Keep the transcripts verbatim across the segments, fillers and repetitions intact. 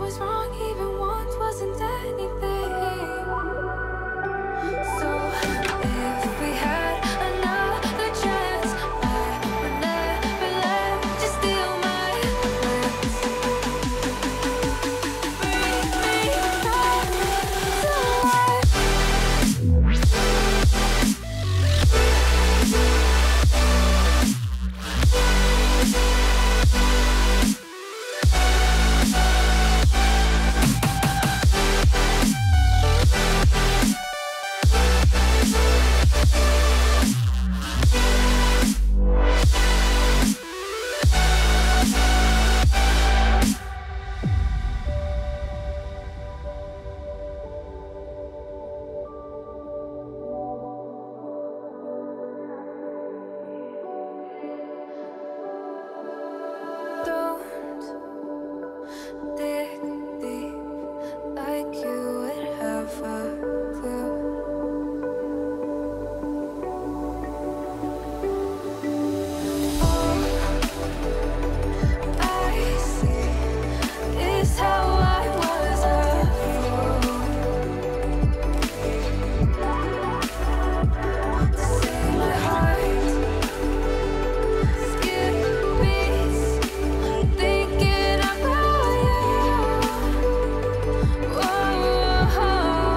was wrong, even once wasn't anything. So if we had another chance, I would never let you steal my plans. Bring me back to life. Don't dig deep like you would have a clue. All I see is how I was a fool to see my heart skip beats, thinking about you. Whoa.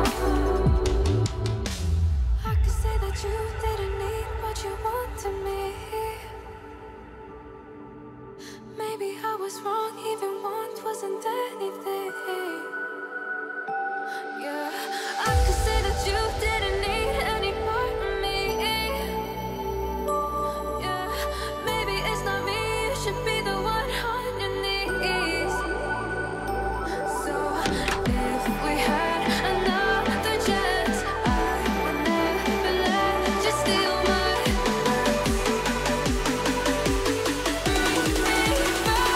I could say that you didn't need what you wanted me. Maybe I was wrong, even once wasn't anything. Yeah, I could say that you didn't need any part of me. Yeah, maybe it's not me, you should be the one on your knees. So if we had another chance, I would never let you steal my bring me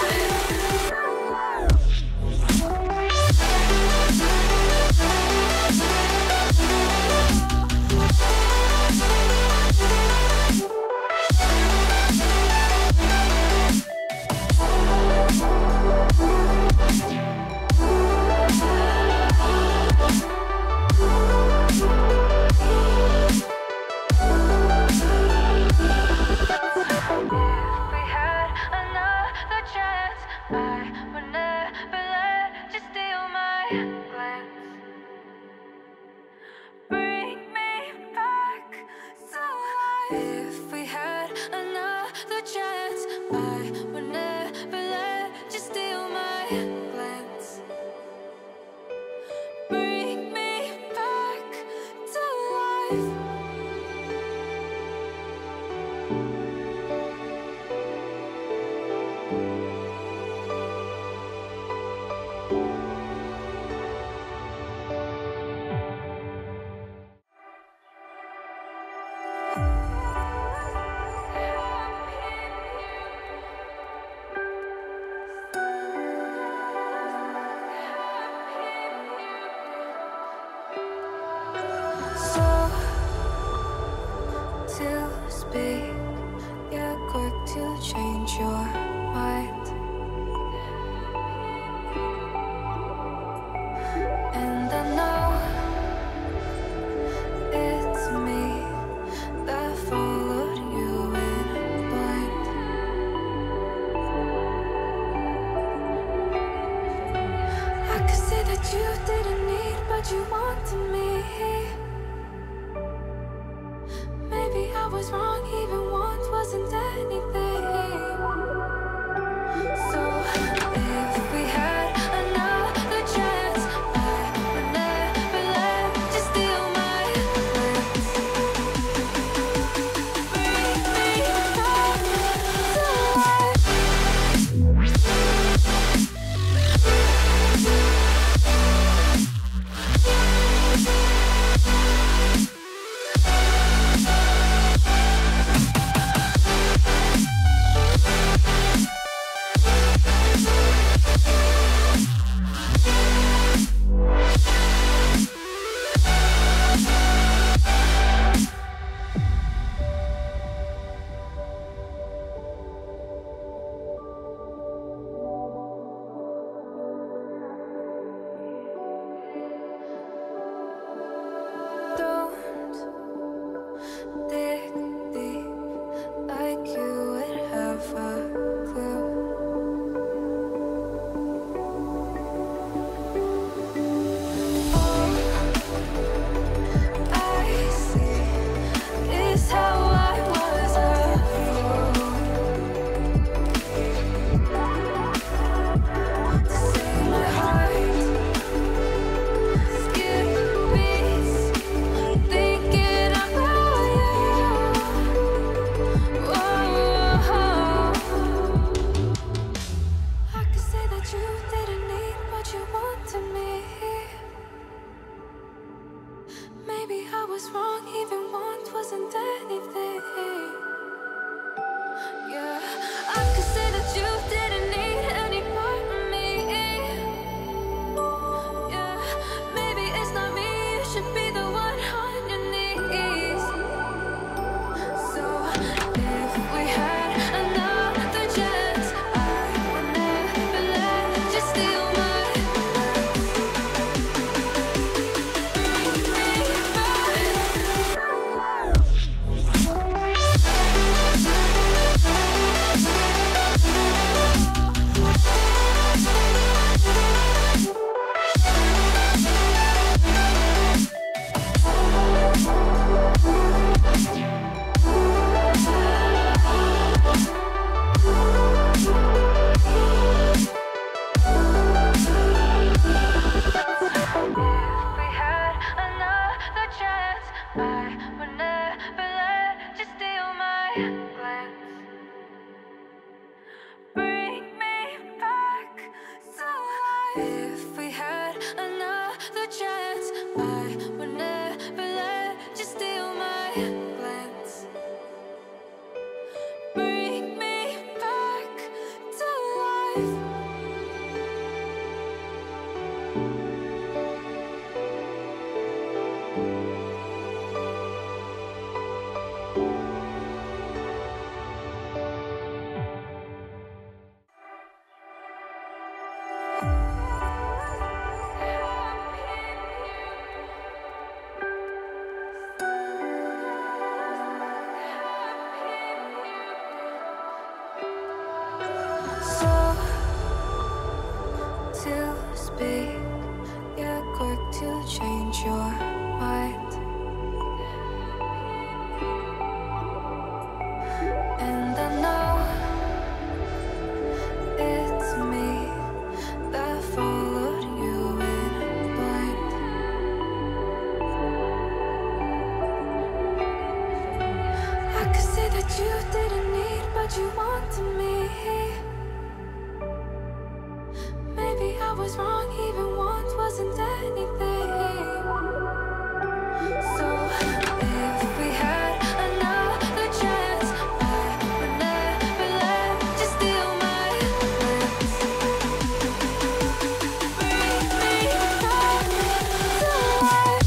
If we had another chance, I would never let you steal my glance. Bring me back to life. If we had another chance, I would never let you steal my glance. Bring me back to life. So to speak, you're quick to change your mind. And I know it's me that followed you in blind. I could say that you didn't need what you wanted me. Maybe I was wrong, even once wasn't anything. So if we had another chance, I would never let you steal my glance. Bring me back to life. If we had another chance, I would never let you steal my glance. Bring me back to life. Slow to speak, you're quick to change your mind. And I know it's me that followed you in blind. I could say that you didn't need, but you wanted me. Maybe I was wrong, even once wasn't anything. So if we had another chance, I would never let you steal my glance. Bring me back to life.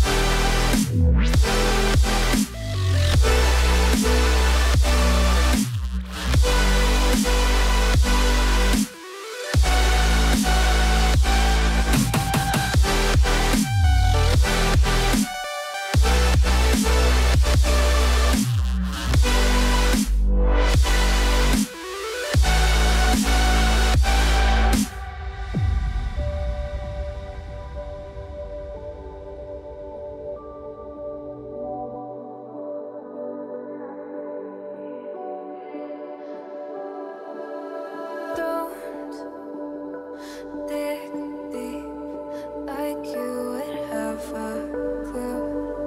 Don't dig deep like you would have a clue.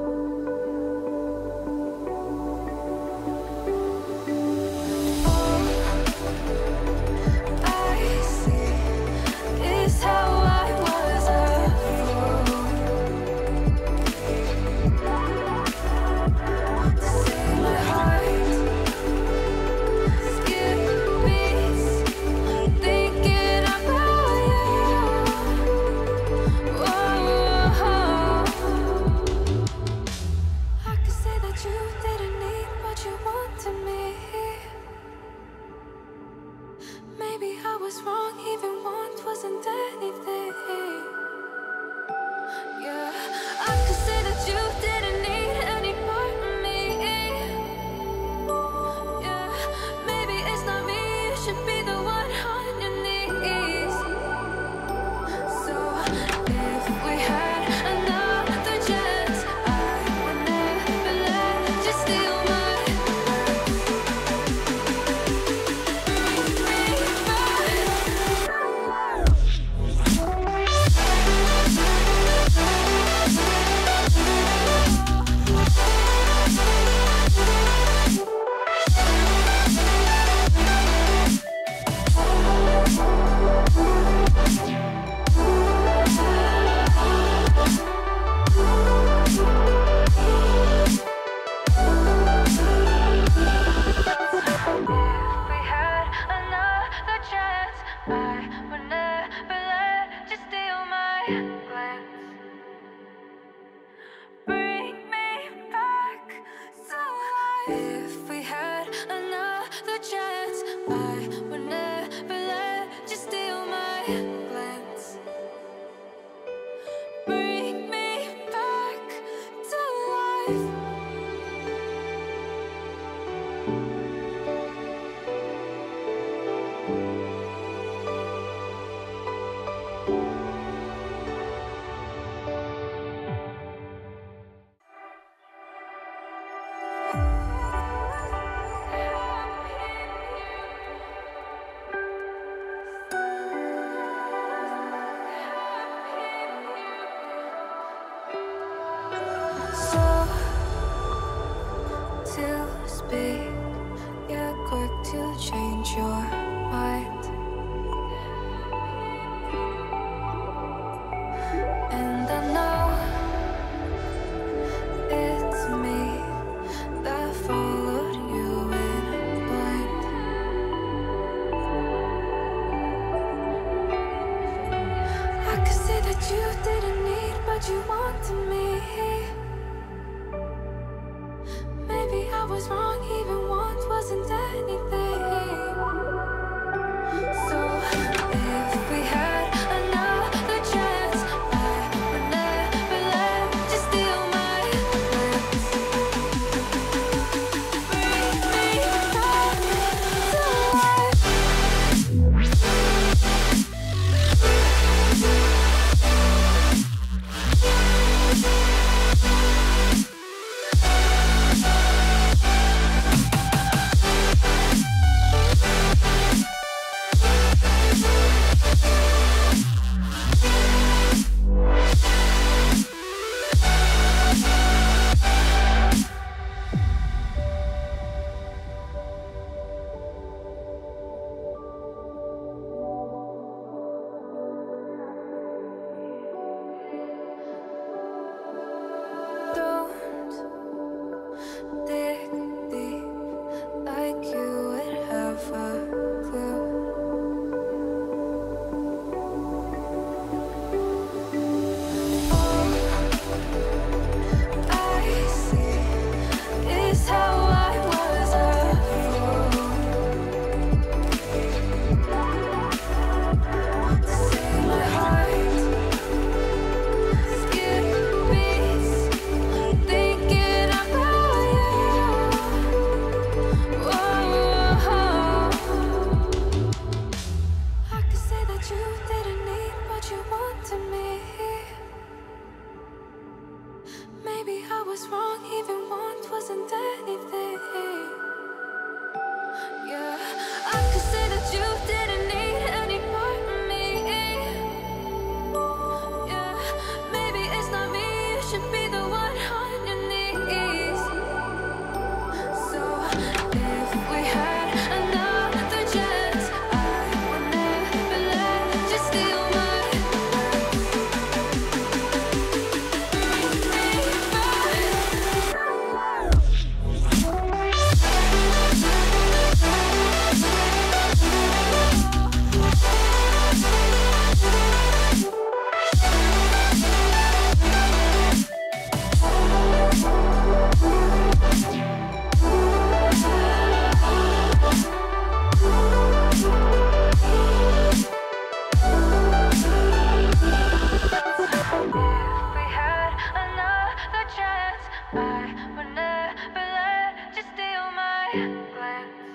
All I see is how I was a fool to see my heart skip beats, thinking about you. Whoa. I could say that you didn't need, but you wanted me. Maybe I was wrong, even once wasn't anything. Yeah, I could say that you didn't need any part of me. Yeah, maybe it's not me, you should be the one on your knees. So if we had another chance, I would never let you steal my glance. Bring me back. If we had another chance, I would never let you steal my glance. Bring me back to life. If we had another chance, I would never let you steal my glance. Bring me back to life. that you didn't need, but you wanted me. Maybe I was wrong, even want wasn't anything. So if we had another chance, I would never let you steal my glance. Bring me back to life. Don't dig deep like you would have a clue. All I see is how I was a fool to save my heart. Skip beats, thinking about you. Whoa. I could say that you didn't need what you wanted me. Maybe I was wrong, even want wasn't anything. Yeah, I could say that you didn't need any part of me. Yeah, maybe it's not me, you should be the one on your knees. So if we had another chance, I would never let you steal my glance. Bring me back. If we had another chance, I would never let you steal my glance.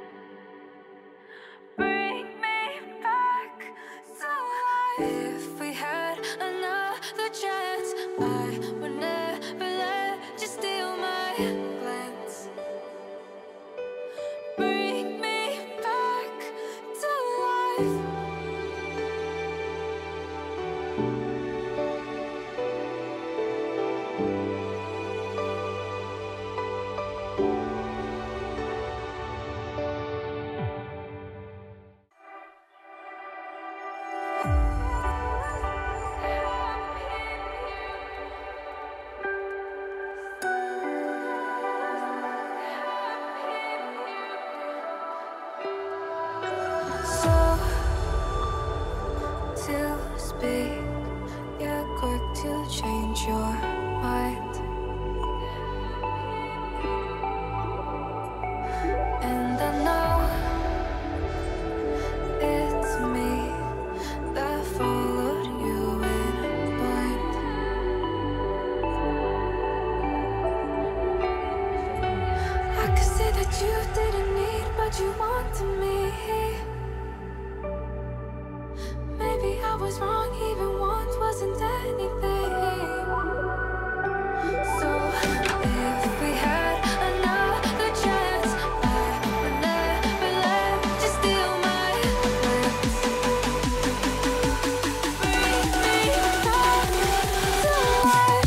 Bring me back to life. If we had another chance, I would never let you steal my glance. Bring me back to life. So to speak, you're quick to change your mind. And I know it's me that followed you in blind. I could say that you didn't need, but you wanted me. Maybe I was wrong, even want wasn't anything. So if we had another chance, I would never let you steal my glance. Bring me back to life.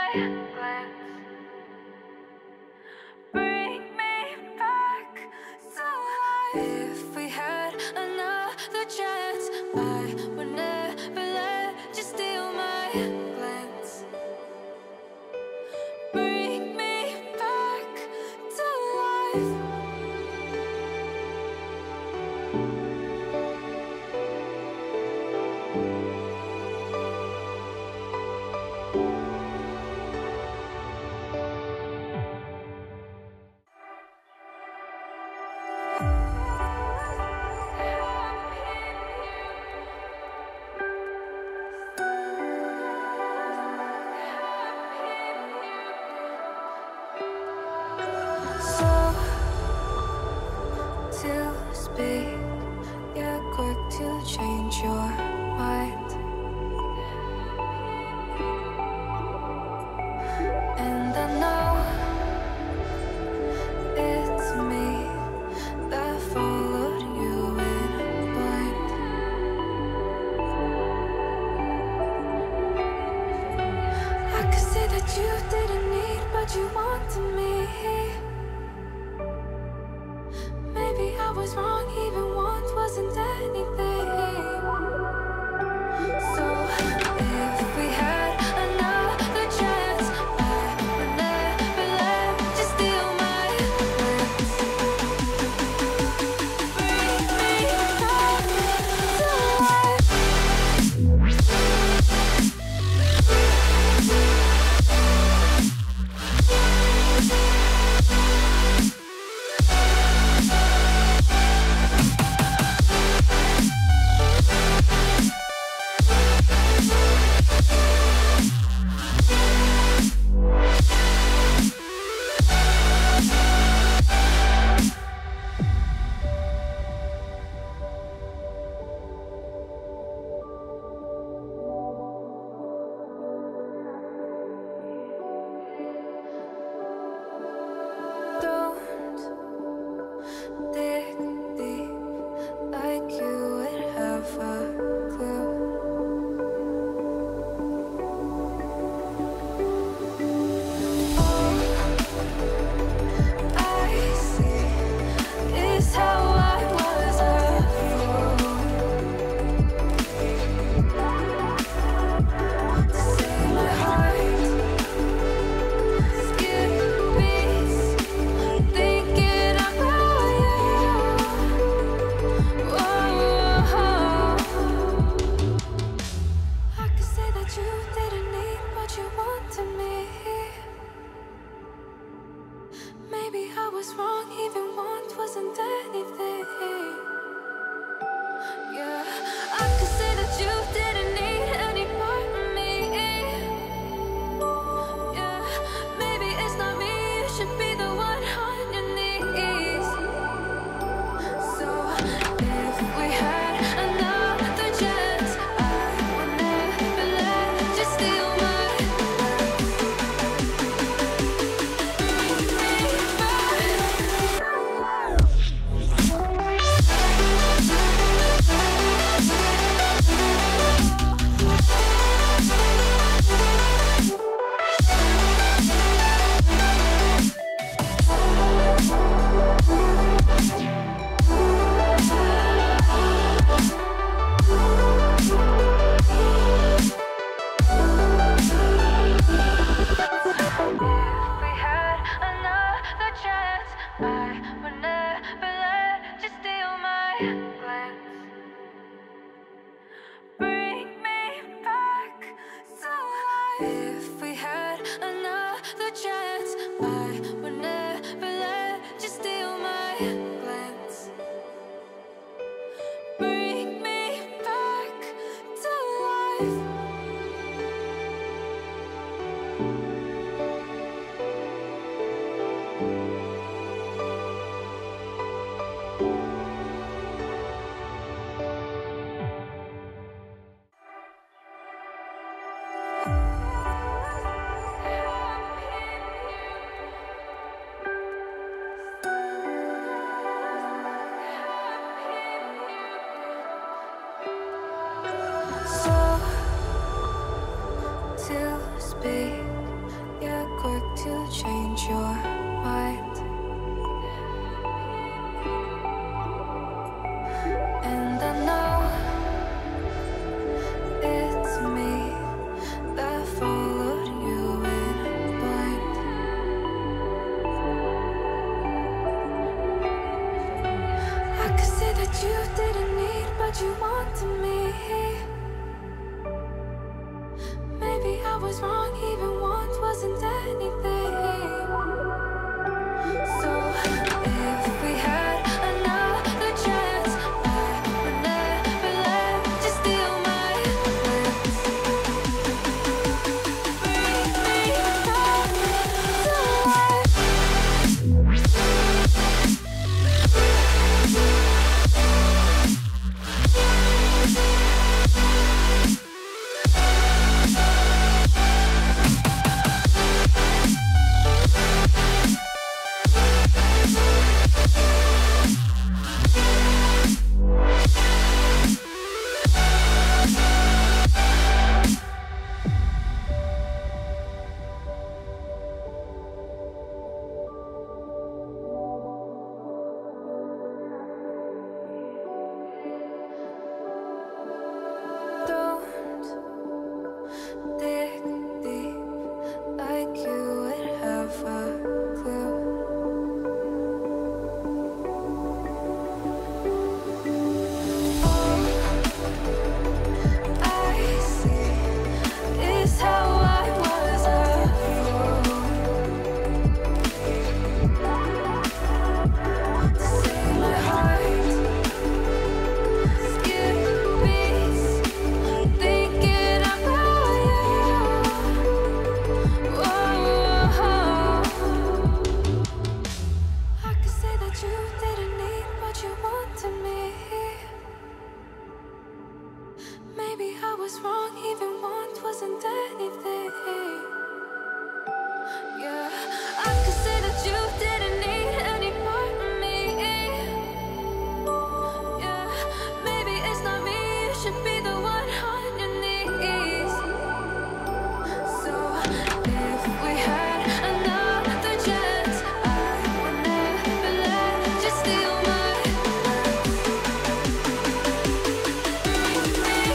glance. Bring me back to life. If we had another chance, I would never let you steal my glance. Bring me back to life. So to speak, you're quick to change your mind, and I know it's me that followed you in blind. I could say that you didn't need, but you wanted me. Maybe I was wrong, even want wasn't anything. So if we had another chance, I would never let you steal my glance. Bring me back to life. Don't dig deep like you would have a clue. All I see is how I was a fool to save my heart. Skip beats, thinking about you. Whoa. I could say that you didn't need, but you wanted me. Maybe I was wrong, even want wasn't anything. Yeah, I could say that you didn't need any part of me. Yeah, maybe it's not me, you should be the one on your knees. So if we had another chance, I would never let you steal my glance. Bring me If we had another chance, I would never let you steal my glance. Bring me back to life. If we had another chance, I would never let you steal my glance. Bring me back to life. So to speak, was wrong, even once wasn't anything. So if we had another chance, I would never let you steal my glance. Bring me back to life. Don't dig deep like you would have a clue. All I see is how I was a fool to save my heart. Skip beats, thinking about you. Whoa. I could say that you didn't need what you wanted me. Maybe I was wrong, even once wasn't anything. Yeah, I could say that you didn't need any part of me. Yeah, maybe it's not me, you should be the one on your knees. So if we had another chance, I would never let you steal my bring me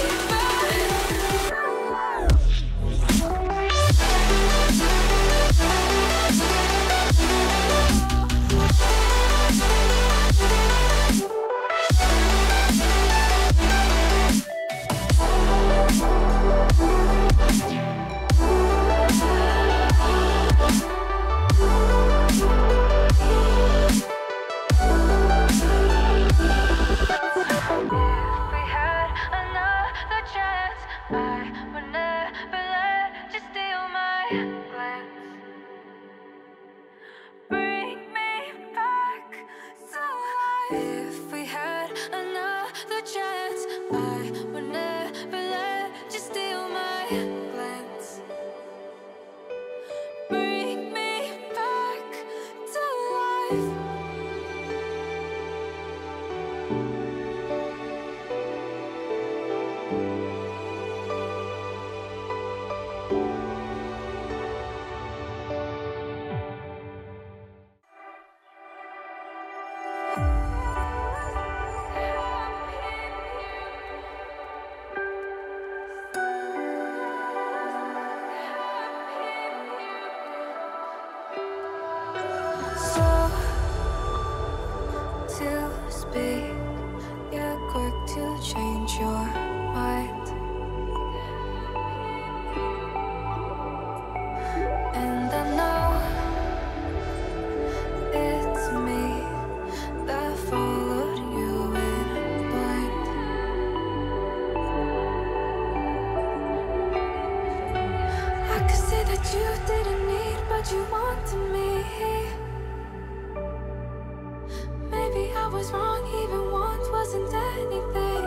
If we had another chance, I would never let you steal my glance. Bring me back to life. If we had another chance, I would never let you steal my glance. Bring me back to life. Slow to speak, you're quick to change your mind. And I know it's me that followed you in blind. I could say that you didn't need, but you wanted me. Maybe I was wrong, even once wasn't anything.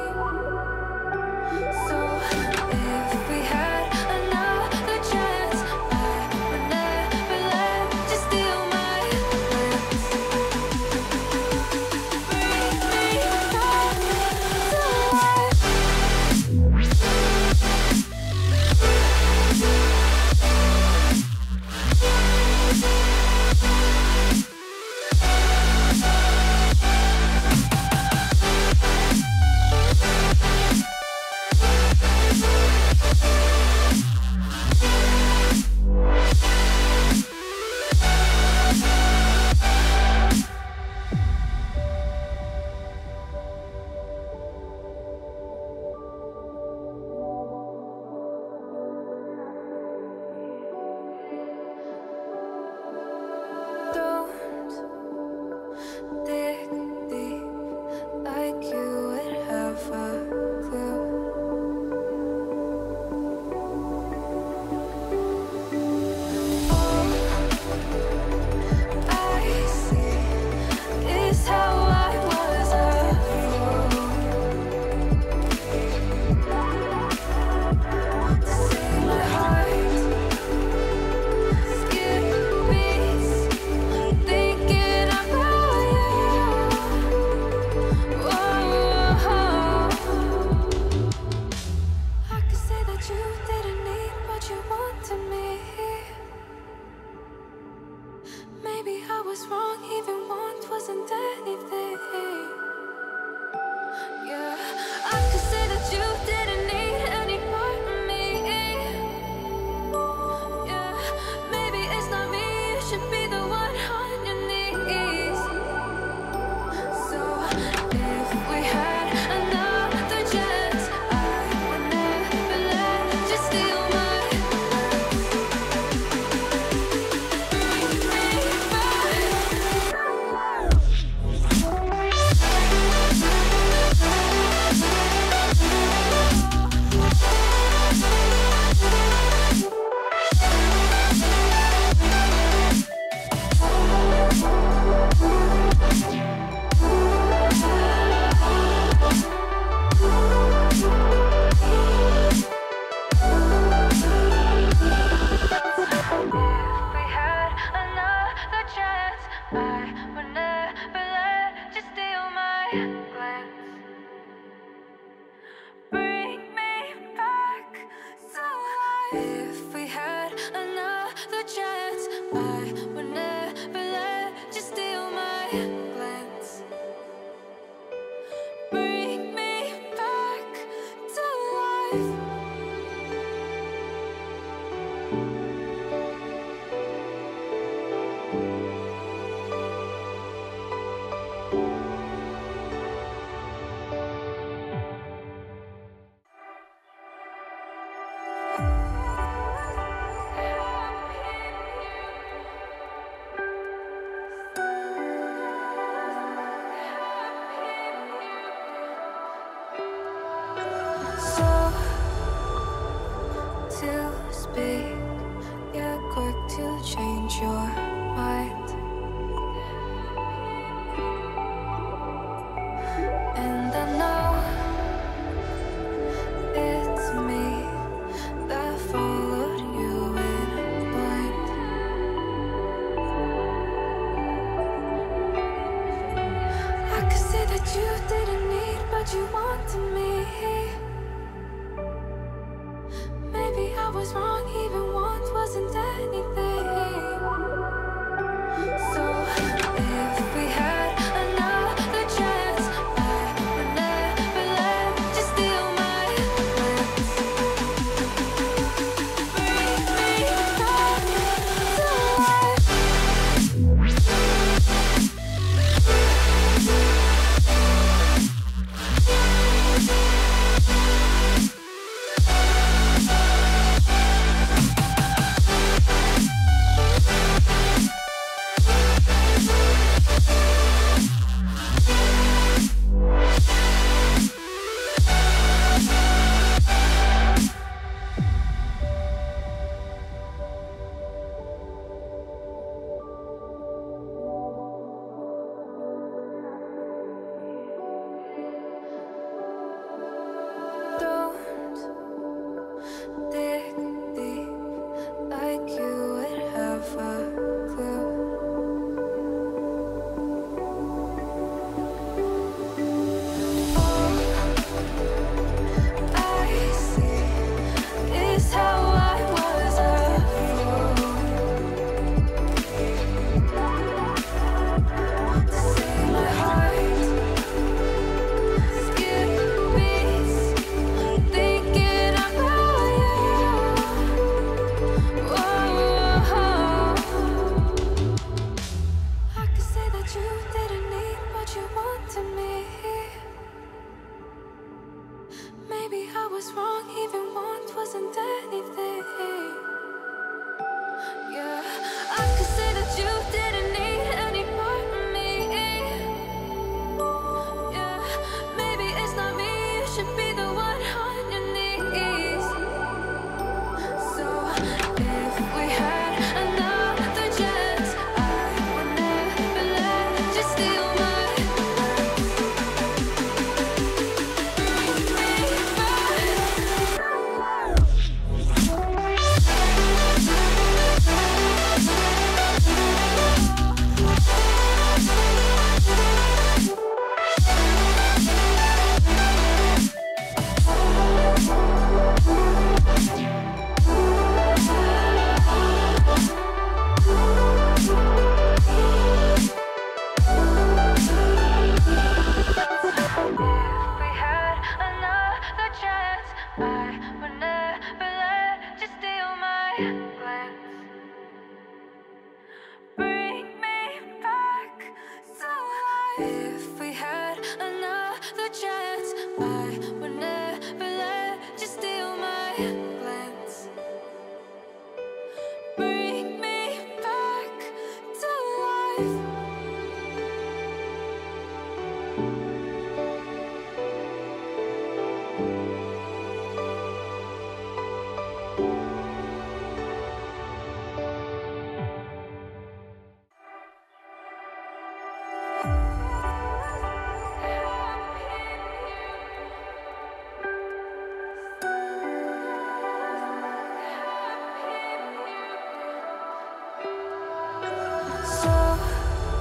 So if we had another chance, I would never let you steal my glance. Bring me back to life. if we had another chance, I would never let you steal my glance. Bring me back to life. So to speak, you're quick to change your mind, and I know it's me that followed you in blind. I could say that you didn't need, but you wanted me. Maybe I was wrong, even want wasn't anything. So if we had another chance, I would never let you steal my glance. Bring me back to life. Don't dig deep like you would have a clue. All I see is how I was a fool to save my heart. Skip beats, thinking about you. Whoa. I could say that you didn't need, but you wanted me. Maybe I was wrong, even want wasn't anything. Yeah, I could say that you didn't need any part of me. Yeah, maybe it's not me, you should be the one on your knees. So if we had another chance, I would never let you steal my glance. Bring me back. If we had another chance, I would never let you steal my glance. Bring me back to life. If we had another chance, I would never let you steal my glance. Bring me back to life. So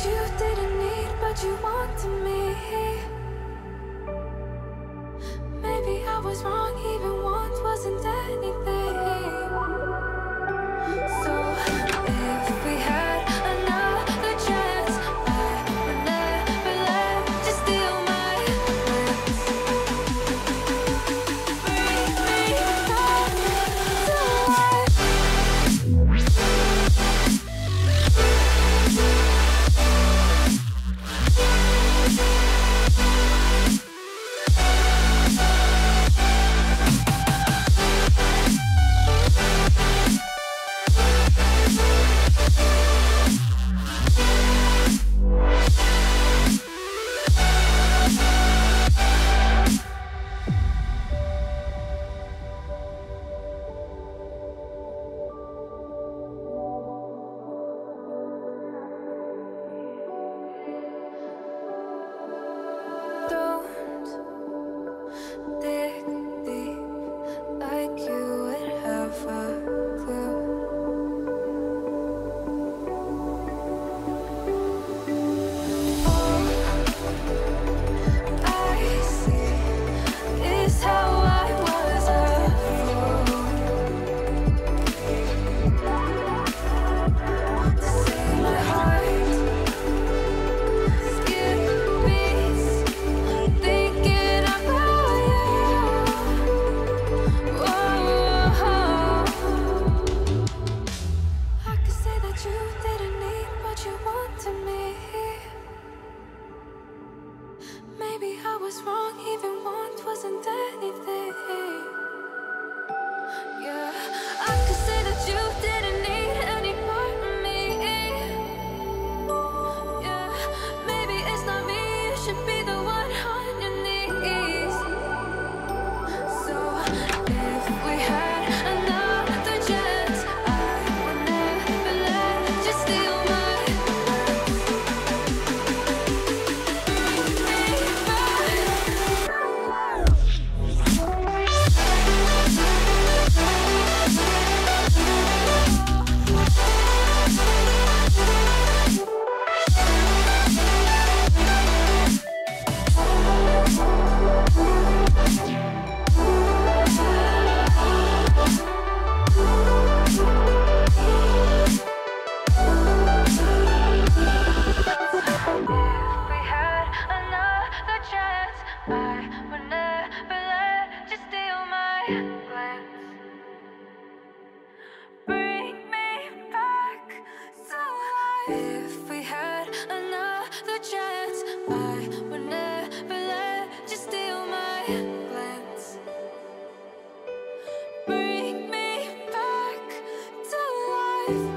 you didn't need, but you wanted me. Maybe I was wrong, even once wasn't anything. So if we had another chance, I would never let you steal my plans. Bring me back to life. Don't dig deep like you would have a clue. All I see is how I was a fool to see my heart skip beats, thinking about you. Whoa. I could say that you didn't need, but you wanted me. Maybe I was wrong, even once wasn't anything. Yeah, I could say that you didn't need any part of me. Yeah, maybe it's not me, you should be the one on your knees. So if we had another chance, I would never let you steal my plans. Bring me back. If we had another chance, I would never let you steal my glance. Bring me back to life. If we had another chance, I would never let you steal my glance. Bring me back to life.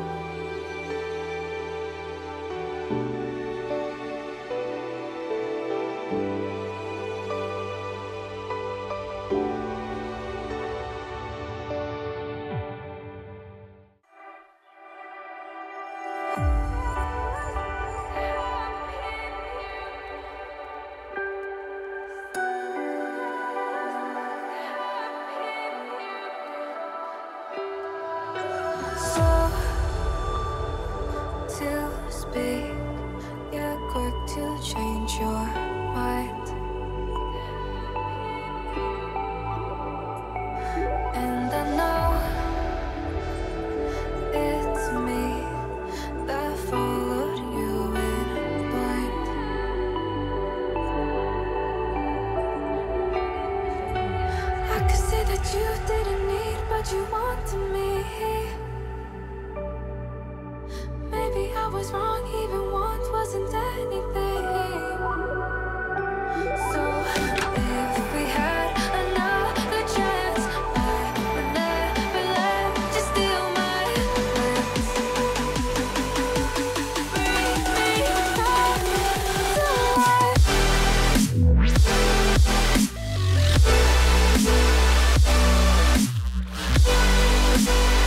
So to speak, you're quick to change your mind. And I know it's me that followed you in blind. I could say that you didn't need, but you wanted me. Maybe I was wrong, even once wasn't anything. So if we had another chance, I would never let you steal my plans. Bring me back to life. We'll be right back.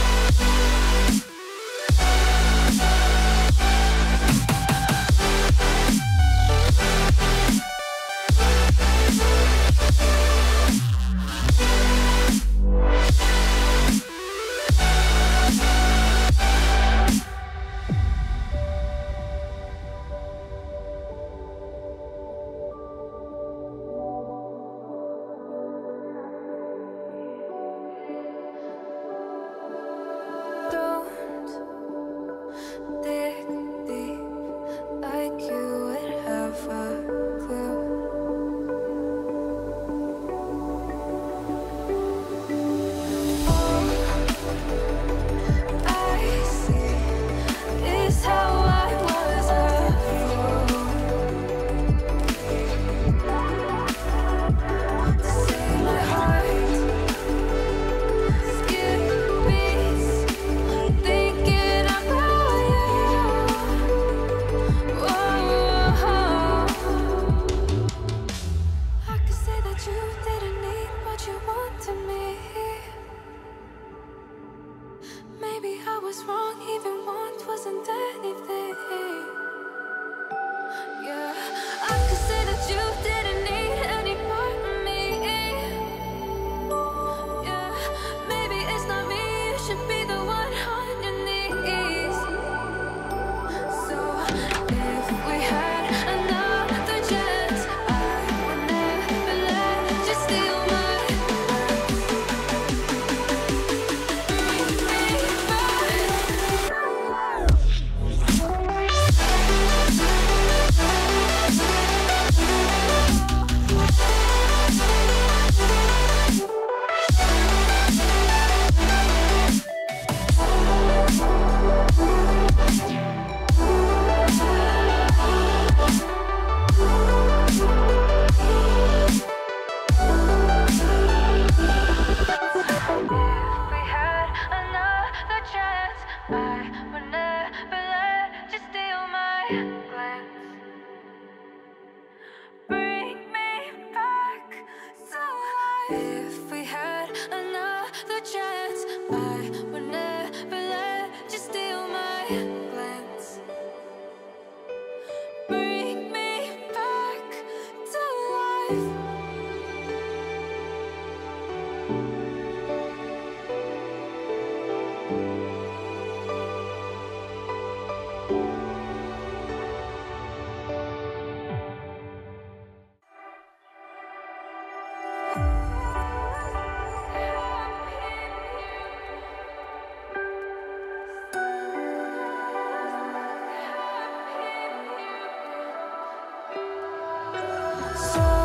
So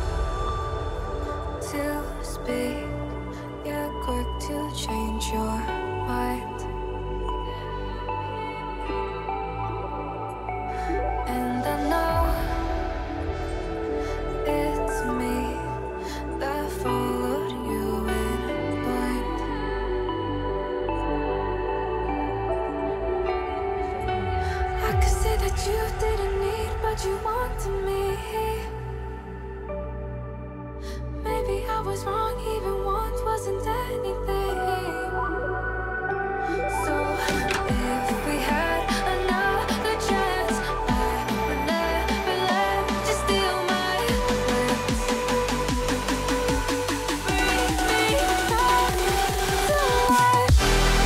to speak, you're quick to change your mind, and I know it's me that followed you in blind. I could say that you didn't need, but you wanted me. Maybe I was wrong, even once wasn't anything. So if we had another chance, I would never let you steal my plans. Bring me back to life.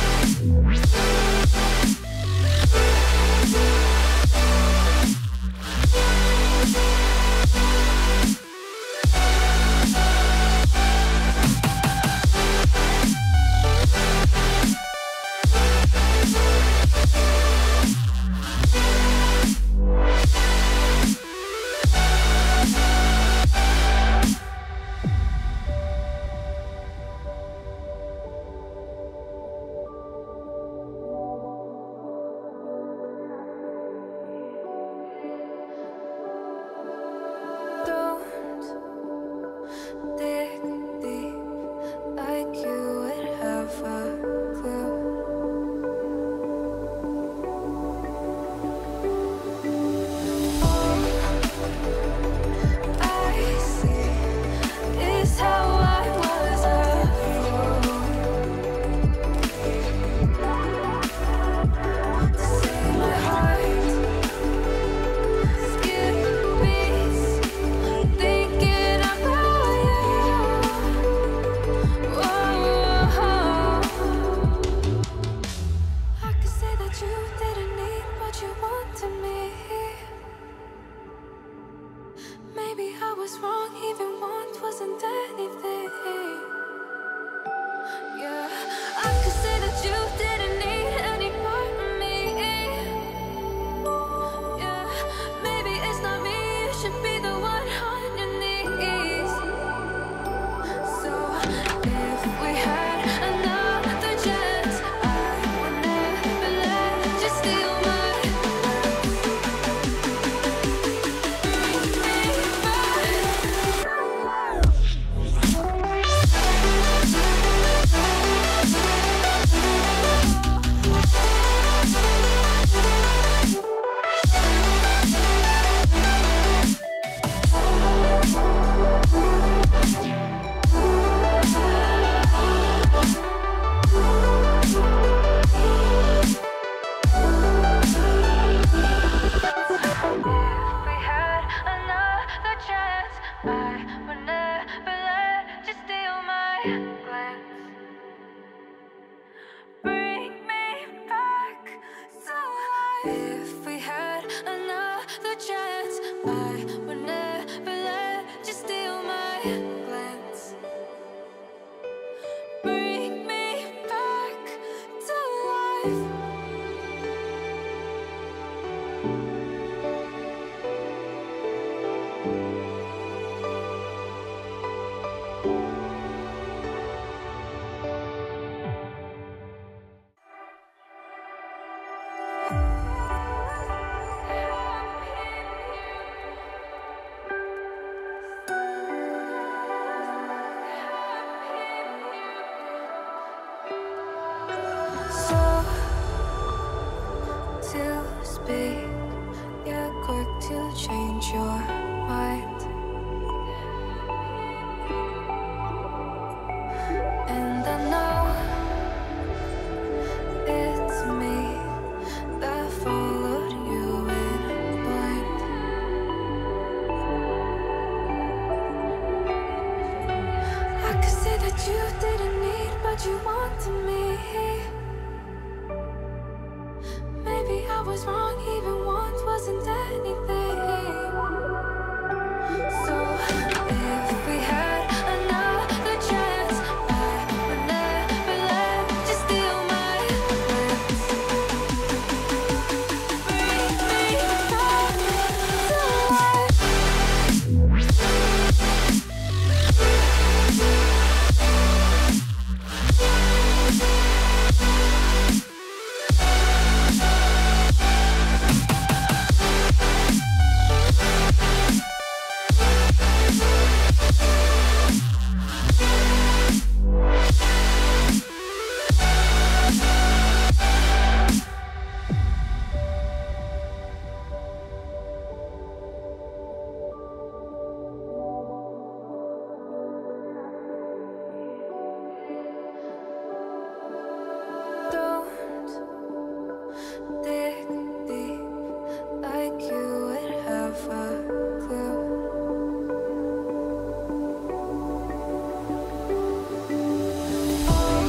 Don't dig deep like you would have a clue. All I see is how I was a fool to see my heart skip beats, thinking about you. Whoa. I could say that you didn't need, but you wanted me. Maybe I was wrong, even once wasn't anything. Yeah, I could say that you didn't need any part of me. Yeah, maybe it's not me, you should be the one on your knees. So if we had another chance, I would never let you steal my bring me back. If we had another chance, I would never let you steal my glance. Bring me back to life. If we had another chance, I would never let you steal my glance. Bring me back to life. So to speak, you're quick to change your mind, and I know it's me that followed you in blind. that you didn't need, but you wanted me. Maybe I was wrong, even want wasn't anything. So if we had another chance, I would never let you steal my plans. Bring me back to life. Don't dig deep like you would have a clue. All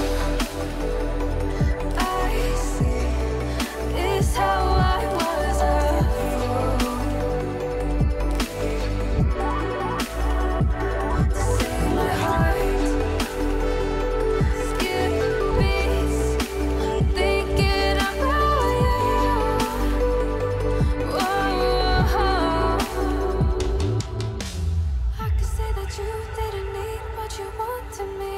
I see is how I was a fool to save my heart. Skip beats, thinking about you. Whoa. I could say that you didn't need, but you wanted me.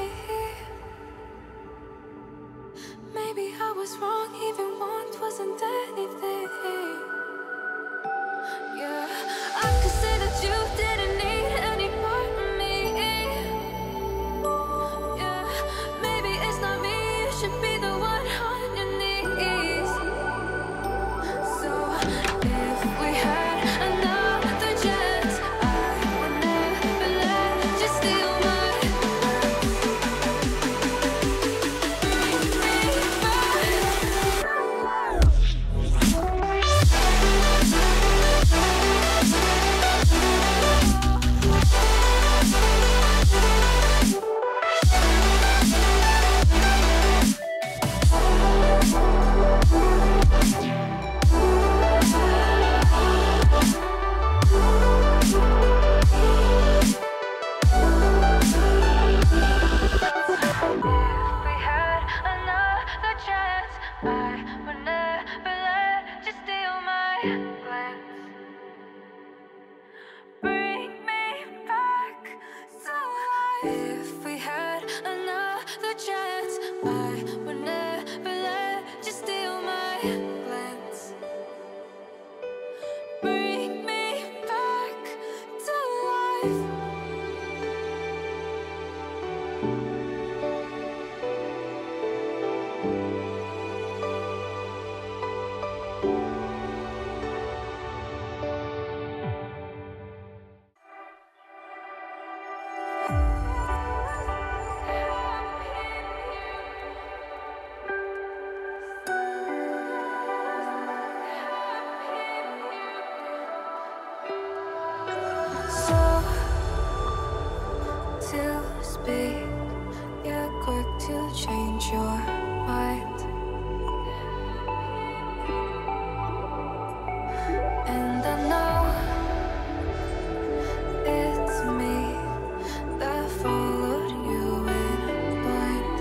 Maybe I was wrong, even want wasn't anything. Yeah, I could say that you didn't need any part of me. Yeah, maybe it's not me, you should be the one on your knees. So if we had another chance, I would never let you steal my plans. Bring me back. If we had another chance, I would never let you steal my glance. Bring me back to life. If we had another chance, I would never let you steal my glance. Bring me back to life. So to speak, you're quick to change your mind. And I know it's me that followed you in blind.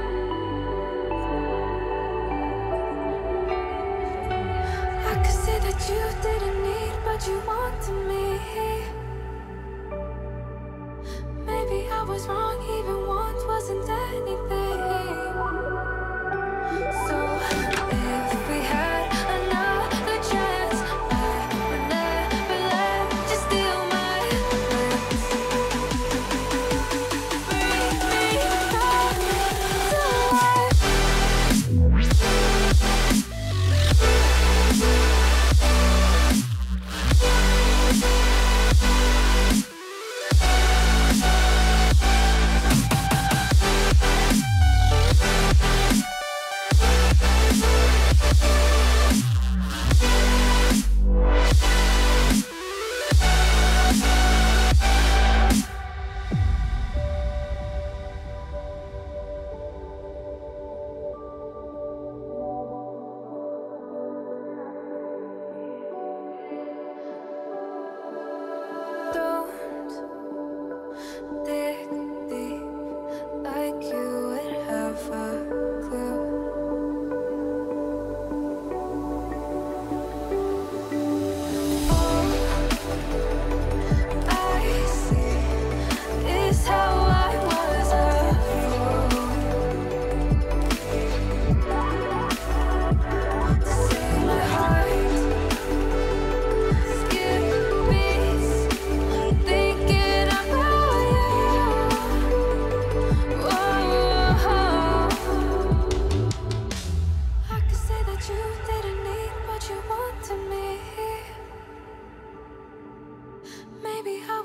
I could say that you didn't need, but you wanted me. Maybe I was wrong, even want wasn't anything. So if we had another chance, I would never let you steal my plans. Bring me back to life.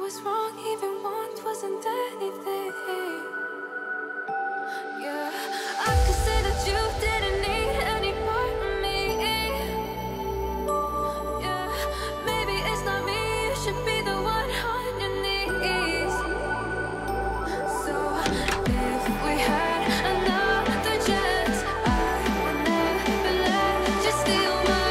was wrong, even want wasn't anything. Yeah, I could say that you didn't need any part of me. Yeah, maybe it's not me, you should be the one on your knees. So if we had another chance, I would never let you steal my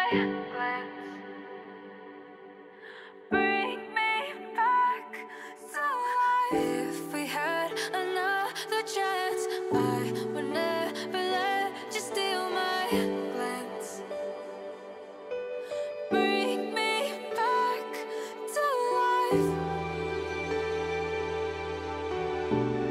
glance. Bring me back to life. If we had another chance, I would never let you steal my glance. Bring me back to life.